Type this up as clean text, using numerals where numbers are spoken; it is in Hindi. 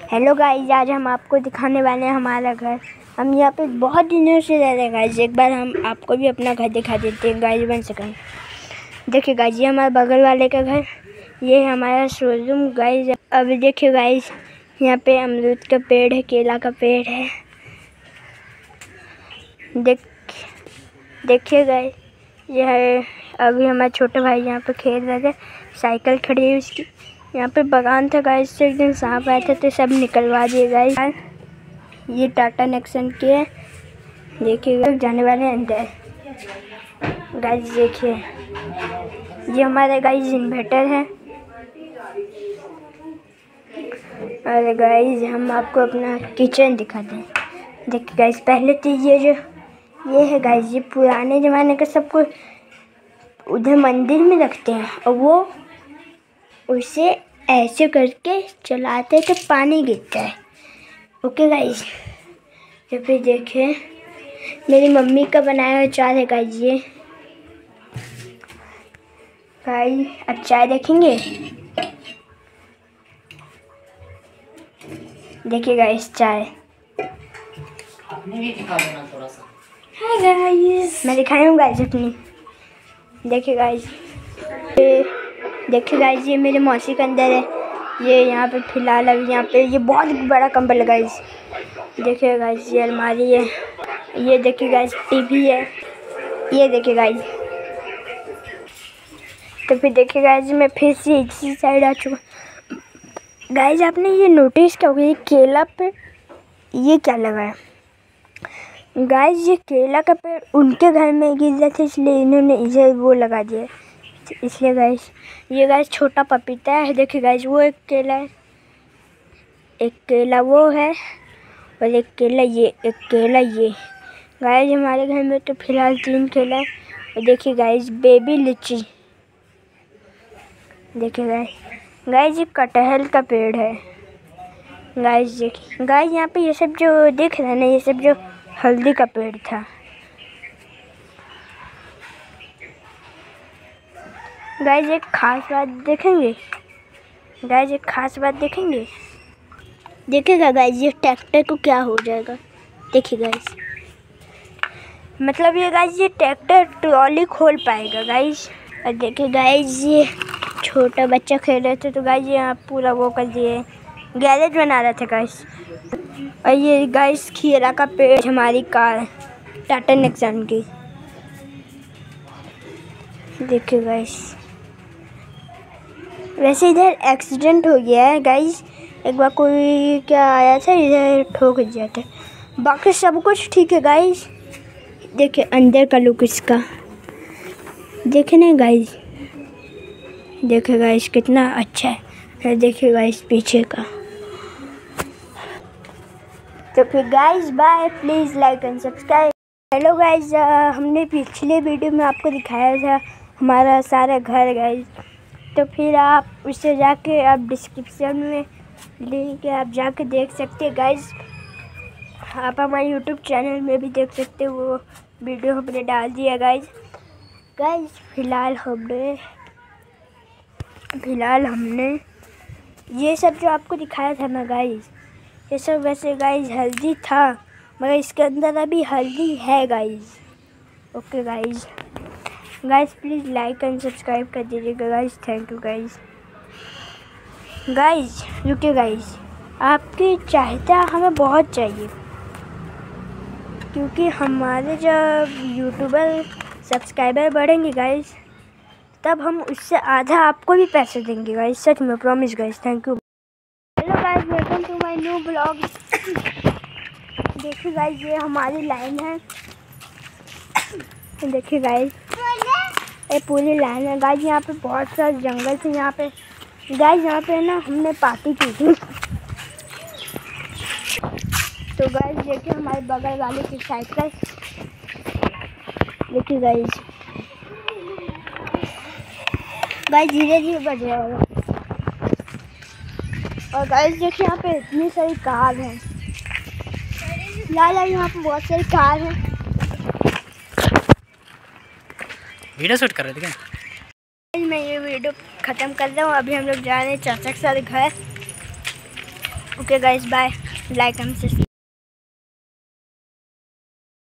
हेलो गाइस, आज हम आपको दिखाने वाले हैं हमारा घर। हम यहाँ पे बहुत दिनों से रह रहे हैं गाइस। एक बार हम आपको भी अपना घर दिखा देते हैं गाइस, 1 सेकंड। देखिए गाइस, ये हमारे बगल वाले का घर, ये है हमारा शोरूम गाइस। अब देखिए गाइस, यहाँ पे अमरूद का पेड़ है, केला का पेड़ है। देखिए गाइस, यह है अभी हमारे छोटे भाई यहाँ पे खेल रहे थे, साइकिल खड़ी है उसकी। यहाँ पे बागान था गाइस, से एक दिन सांप आए थे तो सब निकलवा दिए गाइस। ये टाटा नेक्सन के है, देखिए जाने वाले हैं अंदर गाइस। देखिए ये हमारे गाइस इन्वर्टर है। और गाइस हम आपको अपना किचन दिखाते हैं। देखिए गाइस, पहले तो ये है गाइस, ये पुराने ज़माने का सब कुछ उधर मंदिर में रखते हैं और वो उसे ऐसे करके चलाते तो पानी गिरता है। ओके गाइस, तो फिर देखिए मेरी मम्मी का बनाया हुआ चाय है गाइस। ये गाइस, अब चाय देखेंगे। देखिए गाइस, चाय आपने भी दिखा देना थोड़ा सा। हाय गाइस, मैं दिखाई हूँ गाइस अपनी। देखिए गाइस, ये मेरे मौसी का अंदर है। ये यहाँ पे फिलहाल अभी यहाँ पे ये बहुत बड़ा कंबल है गाइस। देखिए गाइस, ये अलमारी है। ये देखिए गाइस, टीवी है। ये देखिए गाइस, तो फिर देखिए गाइस, मैं फिर से इसी साइड आ चुका। गाइस, आपने ये नोटिस किया होगा, ये केला पे ये क्या लगा है गाइस। ये केला का पेड़ उनके घर में गिर रहा था, इसलिए इन्होंने इसे वो लगा दिया, इसलिए गाइस। ये गाइस छोटा पपीता है। देखिए गाइस, वो एक केला है, एक केला वो है और एक केला ये, एक केला ये। गाइस हमारे घर में तो फिलहाल 3 केला है। और देखिए गाइस, बेबी लीची। देखिए गाइस, ये कटहल का पेड़ है गाइस। देखिए गाइस, यहाँ पे ये सब जो दिख रहा है ना, ये सब जो हल्दी का पेड़ था गाइस। एक खास बात देखेंगे गाइस, एक खास बात देखेंगे। देखिएगा गाइस, ये ट्रैक्टर को क्या हो जाएगा। देखिए गाइस, मतलब ये गाइस, ये ट्रैक्टर ट्रॉली खोल पाएगा गाइस। और देखिए गाइस, ये छोटा बच्चा खेल रहे थे तो गाइस यहाँ पूरा वो कर दिए, गैरेज बना रहा था गाइस। और ये गाइस खीरा का पेड़, हमारी कार टाटा नेक्सन की। देखिए गाइस, वैसे इधर एक्सीडेंट हो गया है गाइस। एक बार कोई क्या आया था, इधर ठोक दिया था। बाकी सब कुछ ठीक है गाइस। देखिए अंदर का लुक इसका, देखे ना गाइस। देखिए गाइस, कितना अच्छा है। देखिए गाइस, पीछे का। तो फिर guys bye, please like and subscribe. Hello guys, हमने पिछले वीडियो में आपको दिखाया था हमारा सारा घर गाइस। तो फिर आप उससे जाके आप डिस्क्रिप्शन में लिंक है, आप जाके देख सकते हैं गाइस। आप हमारे यूट्यूब चैनल में भी देख सकते हो, वो वीडियो हमने डाल दिया गाइस। फिलहाल हमने ये सब जो आपको दिखाया था ना गाइस, ये सब वैसे गाइस हल्दी था, मगर इसके अंदर अभी हल्दी है guys. Okay guys, please like and subscribe कर दीजिएगा गाइस। Thank you guys. रुकिए गाइस, आपकी चाहता हमें बहुत चाहिए, क्योंकि हमारे जब यूट्यूबर सब्सक्राइबर बढ़ेंगे गाइस, तब हम उससे आधा आपको भी पैसे देंगे गाइस, सच में, promise guys. Thank you. Hello guys, welcome to my new blog. देखिए गाइस, ये हमारी लाइन है। देखिए गाइस, ये पूरी लाइन है गाइस। यहाँ पे बहुत सारे जंगल थे यहाँ पे गाइस। यहाँ पे ना हमने पार्टी की थी। तो गाइस देखिए हमारे बगल वाले की साइकिल। देखिए गाइस, धीरे धीरे बढ़ जाएगा। और गाइस देखिए, यहाँ पे इतनी सारी कार हैं। यहाँ पे बहुत सारी कार हैं। वीडियो शूट कर रहे थे क्या? मैं ये वीडियो ख़त्म कर रहा हूँ। अभी हम लोग जा रहे हैं चाचा के साथ घर। Okay guys bye, like and subscribe.